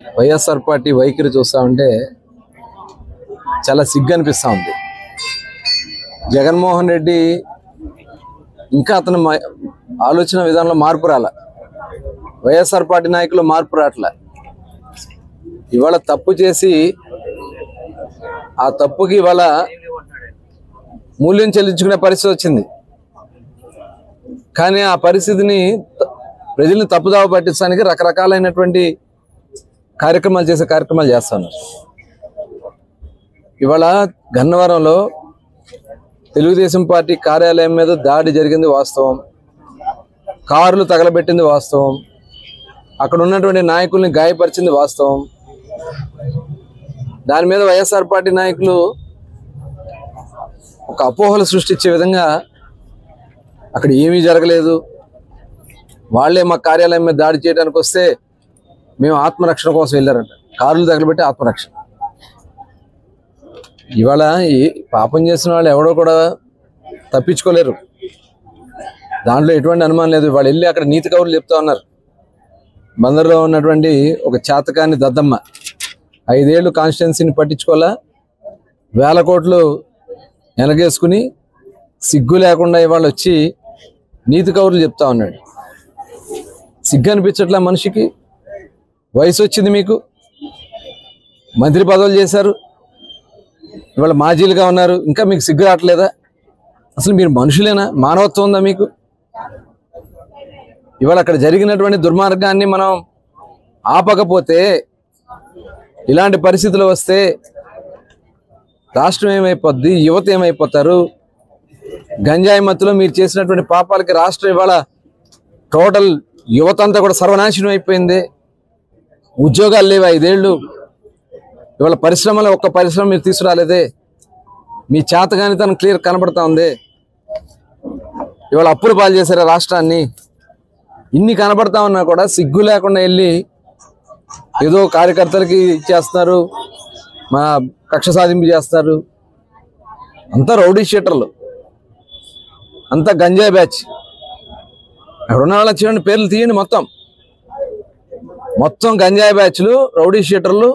YSR party వైఖరి చూస్తా ఉంటే చాలా సిగ్గు అనిపిస్తూ ఉంది. జగన్మోహన్ రెడ్డి ఇంకా అతని ఆలోచన విధానంలో మార్పు రాల, వైఎస్ఆర్ పార్టీ నాయకులు మార్పు రావట్లే. ఇవాళ తప్పు చేసి ఆ తప్పుకి ఇవాళ మూల్యం చెల్లించుకునే పరిస్థితి వచ్చింది. కానీ ఆ పరిస్థితిని ప్రజల్ని తప్పుదావ పట్టించడానికి రకరకాలైనటువంటి కార్యక్రమాలు చేస్తున్నారు. ఇవాళ గన్నవరంలో తెలుగుదేశం పార్టీ కార్యాలయం మీద దాడి జరిగింది వాస్తవం, కార్లు తగలబెట్టింది వాస్తవం, అక్కడ ఉన్నటువంటి నాయకుల్ని గాయపరిచింది వాస్తవం. దాని మీద వైఎస్ఆర్ పార్టీ నాయకులు ఒక అపోహలు సృష్టించే విధంగా అక్కడ ఏమీ జరగలేదు, వాళ్ళే మా కార్యాలయం మీద దాడి చేయడానికి వస్తే మేము ఆత్మరక్షణ కోసం వెళ్ళారంట. కార్లు తగలబెట్టి ఆత్మరక్షణ. ఇవాళ ఈ పాపం చేసిన వాళ్ళు ఎవడో కూడా తప్పించుకోలేరు, దాంట్లో ఎటువంటి అనుమానం లేదు. వాళ్ళు వెళ్ళి అక్కడ నీతి కౌరులు చెప్తా ఉన్నారు. బందర్లో ఉన్నటువంటి ఒక చేతకాని దద్దమ్మ 5 ఏళ్ళు కాన్స్టిట్యున్సీని పట్టించుకోవాలా, 1000 కోట్లు వెనకేసుకుని సిగ్గు లేకుండా ఇవాళ వచ్చి నీతి కౌరులు చెప్తా ఉన్నాడు. సిగ్గు అనిపించట్లా మనిషికి? వయసు వచ్చింది, మీకు మంత్రి పదవులు చేశారు, ఇవాళ మాజీలుగా ఉన్నారు, ఇంకా మీకు సిగ్గు రావట్లేదా? అసలు మీరు మనుషులేనా? మానవత్వం ఉందా మీకు? ఇవాళ అక్కడ జరిగినటువంటి దుర్మార్గాన్ని మనం ఆపకపోతే, ఇలాంటి పరిస్థితులు వస్తే రాష్ట్రం ఏమైపోద్ది, యువత ఏమైపోతారు? గంజాయి మత్తులో మీరు చేసినటువంటి పాపాలకి రాష్ట్రం ఇవాళ టోటల్ యువత అంతా కూడా సర్వనాశనం అయిపోయింది. ఉద్యోగాలు లేవు 5 ఏళ్ళు. ఇవాళ పరిశ్రమలో ఒక్క పరిశ్రమ మీరు తీసుకురాలేదే. మీ చేతగానితనం క్లియర్ కనబడతా ఉంది. ఇవాళ అప్పులు పాలు చేశారా రాష్ట్రాన్ని? ఇన్ని కనబడతా ఉన్నా కూడా సిగ్గు లేకుండా వెళ్ళి ఏదో కార్యకర్తలకి ఇచ్చేస్తున్నారు, మా కక్ష సాధింపు చేస్తారు. అంతా రౌడీ షీటర్లు, అంతా గంజాయి బ్యాచ్. అక్కడ ఉన్న వాళ్ళకి చూడండి, పేర్లు తీయండి, మొత్తం గంజాయి బ్యాచ్లు, రౌడీ షీటర్లు.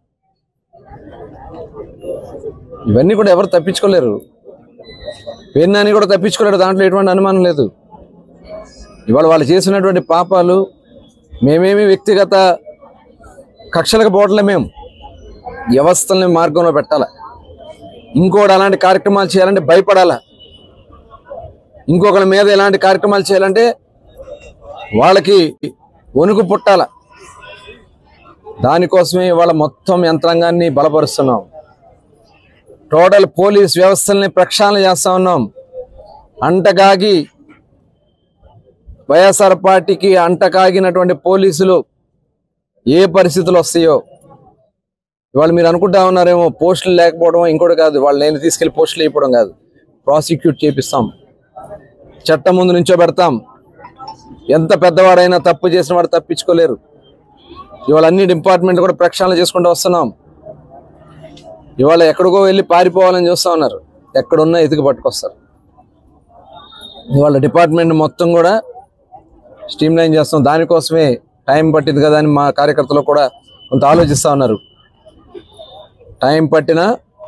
ఇవన్నీ కూడా ఎవరు తప్పించుకోలేరు. పేర్నాని కూడా తప్పించుకోలేరు, దాంట్లో ఎటువంటి అనుమానం లేదు. ఇవాళ వాళ్ళు చేసినటువంటి పాపాలు మేమేమి వ్యక్తిగత కక్షలకు పోవట్లే, మేము వ్యవస్థల్ని మార్గంలో పెట్టాలి. ఇంకోటి అలాంటి కార్యక్రమాలు చేయాలంటే భయపడాలా, ఇంకొకరి మీద ఎలాంటి కార్యక్రమాలు చేయాలంటే వాళ్ళకి వణుకు పుట్టాల. దానికోసమే ఇవాళ మొత్తం యంత్రాంగాన్ని బలపరుస్తున్నాం. టోటల్ పోలీస్ వ్యవస్థల్ని ప్రక్షాళన చేస్తా ఉన్నాం. అంటకాగి వైఎస్ఆర్ పార్టీకి అంటకాగినటువంటి పోలీసులు ఏ పరిస్థితులు వస్తాయో ఇవాళ మీరు అనుకుంటా ఉన్నారేమో, పోస్టులు లేకపోవడం ఇంకోటి కాదు, వాళ్ళు నేను తీసుకెళ్లి పోస్టులు వేయడం కాదు, ప్రాసిక్యూట్ చేపిస్తాం, చట్టం ముందు నుంచో పెడతాం. ఎంత పెద్దవాడైనా తప్పు చేసిన వాడు తప్పించుకోలేరు. ఇవాళ అన్ని డిపార్ట్మెంట్ కూడా ప్రక్షాళన చేసుకుంటూ వస్తున్నాం. ఇవాళ ఎక్కడికో వెళ్ళి పారిపోవాలని చూస్తూ ఉన్నారు, ఎక్కడున్నా ఎతికి పట్టుకొస్తారు. ఇవాళ డిపార్ట్మెంట్ మొత్తం కూడా స్ట్రీమ్లైన్ చేస్తాం. దానికోసమే టైం పట్టింది కదా అని మా కార్యకర్తలు కూడా కొంత ఆలోచిస్తూ ఉన్నారు. టైం పట్టినా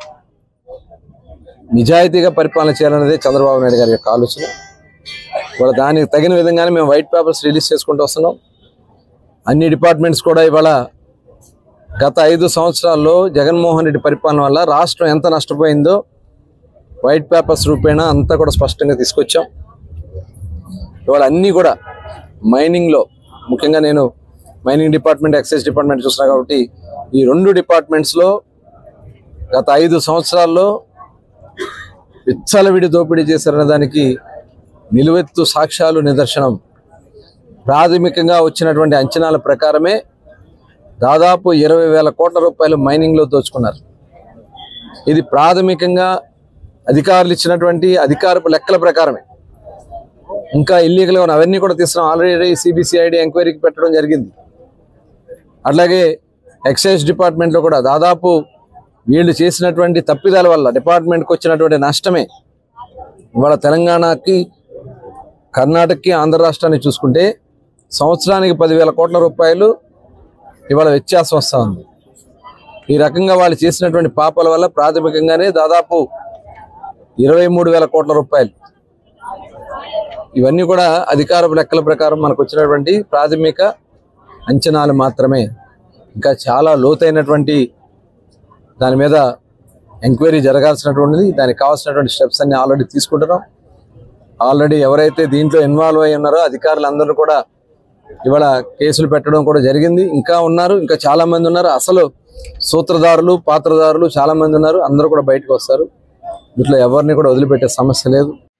నిజాయితీగా పరిపాలన చేయాలనేది చంద్రబాబు నాయుడు గారి యొక్క ఆలోచన. ఇవాళ దానికి తగిన విధంగానే మేము వైట్ పేపర్స్ రిలీజ్ చేసుకుంటూ వస్తున్నాం. అన్ని డిపార్ట్మెంట్స్ కూడా ఇవాళ గత 5 సంవత్సరాల్లో జగన్మోహన్ రెడ్డి పరిపాలన వల్ల రాష్ట్రం ఎంత నష్టపోయిందో వైట్ పేపర్స్ రూపేణా అంతా కూడా స్పష్టంగా తీసుకొచ్చాం. ఇవాళ అన్నీ కూడా మైనింగ్లో, ముఖ్యంగా నేను మైనింగ్ డిపార్ట్మెంట్, ఎక్సైజ్ డిపార్ట్మెంట్ చూస్తున్నా కాబట్టి ఈ 2 డిపార్ట్మెంట్స్లో గత 5 సంవత్సరాల్లో విచ్చలవిడి దోపిడీ చేశారనే దానికి నిలువెత్తు సాక్ష్యాలు, నిదర్శనం. ప్రాథమికంగా వచ్చినటువంటి అంచనాల ప్రకారమే దాదాపు 20,000 కోట్ల రూపాయలు మైనింగ్లో దోచుకున్నారు. ఇది ప్రాథమికంగా అధికారులు ఇచ్చినటువంటి అధికారపు లెక్కల ప్రకారమే. ఇంకా ఇల్లీగల్గా ఉన్న అవన్నీ కూడా తీసుకున్నాం. ఆల్రెడీ సిబిసిఐడి ఎంక్వైరీకి పెట్టడం జరిగింది. అట్లాగే ఎక్సైజ్ డిపార్ట్మెంట్లో కూడా దాదాపు వీళ్ళు చేసినటువంటి తప్పిదాల వల్ల డిపార్ట్మెంట్కి వచ్చినటువంటి నష్టమే ఇవాళ తెలంగాణకి, కర్ణాటకకి, ఆంధ్ర రాష్ట్రాన్ని చూసుకుంటే సంవత్సరానికి 10,000 కోట్ల రూపాయలు ఇవాళ వ్యత్యాసం వస్తూ ఉంది. ఈ రకంగా వాళ్ళు చేసినటువంటి పాపాల వల్ల ప్రాథమికంగానే దాదాపు 23,000 కోట్ల రూపాయలు. ఇవన్నీ కూడా అధికారపు లెక్కల ప్రకారం మనకు వచ్చినటువంటి ప్రాథమిక అంచనాలు మాత్రమే. ఇంకా చాలా లోతైనటువంటి దాని మీద ఎంక్వైరీ జరగాల్సినటువంటిది. దానికి కావాల్సినటువంటి స్టెప్స్ అన్ని ఆల్రెడీ తీసుకుంటున్నాం. ఆల్రెడీ ఎవరైతే దీంట్లో ఇన్వాల్వ్ అయి ఉన్నారో అధికారులందరూ కూడా ఇవాళ కేసులు పెట్టడం కూడా జరిగింది. ఇంకా ఉన్నారు, ఇంకా చాలా మంది ఉన్నారు. అసలు సూత్రధారులు, పాత్రధారులు చాలా మంది ఉన్నారు. అందరూ కూడా బయటకు వస్తారు. ఇట్లా ఎవరిని కూడా వదిలిపెట్టే సమస్య లేదు.